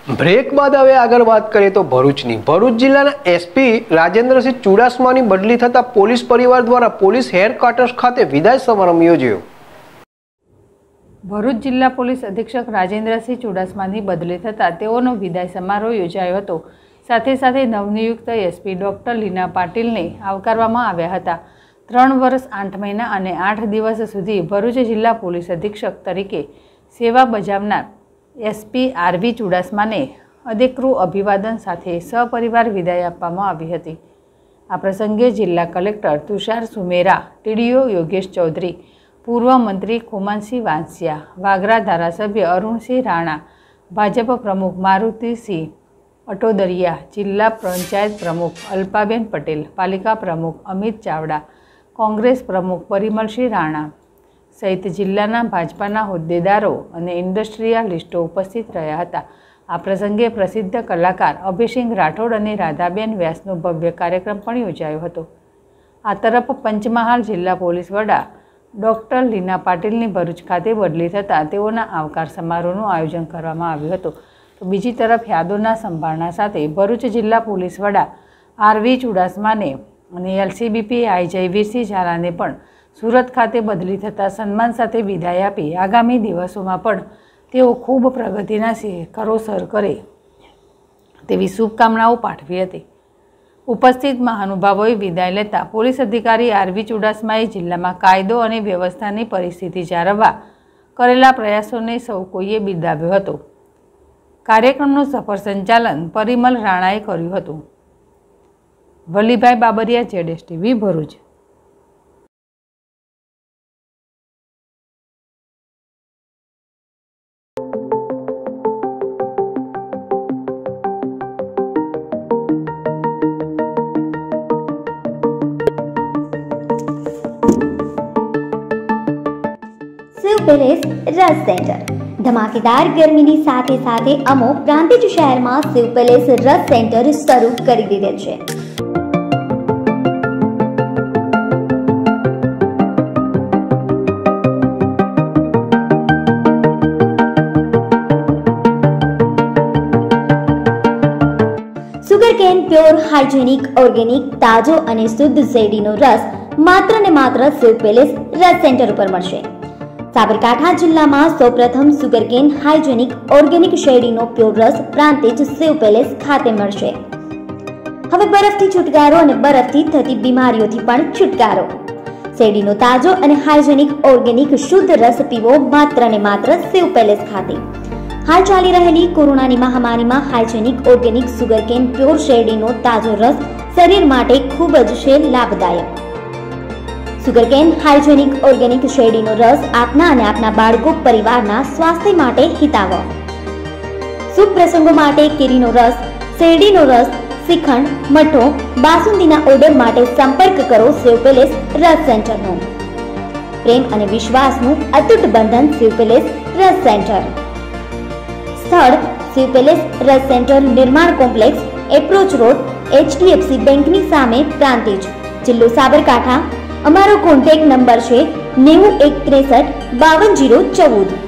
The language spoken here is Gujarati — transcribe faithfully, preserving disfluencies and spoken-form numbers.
બ્રેક બાદ હવે આગળ વાત કરીએ તો ભરૂચની ભરૂચ જિલ્લાના એસપી રાજેન્દ્રસિંહ ચુડાસમાની બદલી થતા પોલીસ પરિવાર દ્વારા પોલીસ હેડક્વાર્ટર્સ ખાતે વિદાય સમારંભ યોજાયો। ભરૂચ જિલ્લા પોલીસ અધિક્ષક રાજેન્દ્રસિંહ ચુડાસમાની બદલી થતા તેઓનો વિદાય સમારોહ યોજાયો હતો। સાથે સાથે નવનિયુક્ત એસપી ડોક્ટર લીના પાટીલને આવકારવામાં આવ્યા હતા। ત્રણ વર્ષ આઠ મહિના અને આઠ દિવસ સુધી ભરૂચ જિલ્લા પોલીસ અધિક્ષક તરીકે સેવા બજાવનાર એસપી આરવી ચુડાસમાને અધિકૃત અભિવાદન સાથે સપરિવાર વિદાય આપવામાં આવી હતી। આ પ્રસંગે જિલ્લા કલેક્ટર તુષાર સુમેરા, ટીડીઓ યોગેશ ચૌધરી, પૂર્વ મંત્રી ખુમાનસિંહ વાંસિયા, વાગરા ધારાસભ્ય અરુણસિંહ રાણા, ભાજપ પ્રમુખ મારુતિસિંહ અટોદરિયા, જિલ્લા પંચાયત પ્રમુખ અલ્પાબેન પટેલ, પાલિકા પ્રમુખ અમિત ચાવડા, કોંગ્રેસ પ્રમુખ પરિમલસિંહ રાણા સહિત જિલ્લાના ભાજપાના હોદ્દેદારો અને ઇન્ડસ્ટ્રીયાલિસ્ટો ઉપસ્થિત રહ્યા હતા। આ પ્રસંગે પ્રસિદ્ધ કલાકાર અભયસિંહ રાઠોડ અને રાધાબેન વ્યાસનો ભવ્ય કાર્યક્રમ પણ યોજાયો હતો। આ તરફ પંચમહાલ જિલ્લા પોલીસ વડા ડોક્ટર લીના પાટીલની ભરૂચ ખાતે બદલી થતાં તેઓના આવકાર સમારોહનું આયોજન કરવામાં આવ્યું હતું। તો બીજી તરફ યાદોના સંભાળના સાથે ભરૂચ જિલ્લા પોલીસ વડા આરવી ચુડાસમાને અને એલસીબીપી આઈ જયવીરસિંહ ઝાલાને પણ સુરત ખાતે બદલી થતાં સન્માન સાથે વિદાય આપી આગામી દિવસોમાં પણ તેઓ ખૂબ પ્રગતિના શિખરો સર કરે તેવી શુભકામનાઓ પાઠવી હતી। ઉપસ્થિત મહાનુભાવોએ વિદાય લેતા પોલીસ અધિકારી આરવી ચુડાસમાએ જિલ્લામાં કાયદો અને વ્યવસ્થાની પરિસ્થિતિ જાળવવા કરેલા પ્રયાસોને સૌ કોઈએ બિરદાવ્યો હતો। કાર્યક્રમનું સફળ સંચાલન પરિમલ રાણાએ કર્યું હતું। વલીભાઈ બાબરિયા, જેડેશ TV, Bharuch. Shiv palace Ras centre धमाकेदार गर्मीनी સાથે સાથે અમો પ્રાંતિજ શહેરમાં શિવ પેલેસ રસ સેન્ટર શરૂ કરી દીધેલ છે। સુગરકેન પ્યોર હાઇજેનિક ઓર્ગેનિક તાજો અને શુદ્ધ શેરડીનો રસ માત્ર ને માત્ર શિવ પેલેસ રસ સેન્ટર ઉપર મળશે। સાબરકાંઠા જિલ્લામાં સૌપ્રથમ સુગરકેન હાઇજેનિક ઓર્ગેનિક શેરડીનો પ્યોર રસ પ્રાંતિજ શિવ પેલેસ ખાતે મળશે। હવે બરફથી છુટકારો અને બરફથી થતી બીમારીઓથી પણ છુટકારો। શેરડીનો તાજો અને હાઇજેનિક ઓર્ગેનિક શુદ્ધ રસ પીવો માત્ર ને માત્ર શિવ પેલેસ ખાતે। હાલ ચાલી રહેલી કોરોનાની મહામારીમાં હાઇજેનિક ઓર્ગેનિક સુગરકેન પ્યોર શેરડીનો તાજો રસ શરીર માટે ખૂબ જ છે લાભદાયક। સુગરકેન હાઇજેનિક ઓર્ગેનિક શેરડીનો રસ આપના અને આપના બાળકો પરિવારના સ્વાસ્થ્ય માટે હિતાવહ। શુભ પ્રસંગો માટે કેરીનો રસ, શેરડીનો રસ, શ્રીખંડ, મઠો, બાસુંદીના ઓર્ડર માટે સંપર્ક કરો શિવ પેલેસ રસ સેન્ટરનો। પ્રેમ અને વિશ્વાસનું અતૂટ બંધન શિવ પેલેસ રસ સેન્ટર। સ્થળ Shiv palace Ras centre, Nirman complex, approach road, HDFC બેંકની સામે, પ્રાંતિજ, જિલ્લો સાબરકાંઠા। અમારો કોન્ટેક્ટ નંબર છે નેવું એક ત્રેસઠ બાવન જીરો ચૌદ।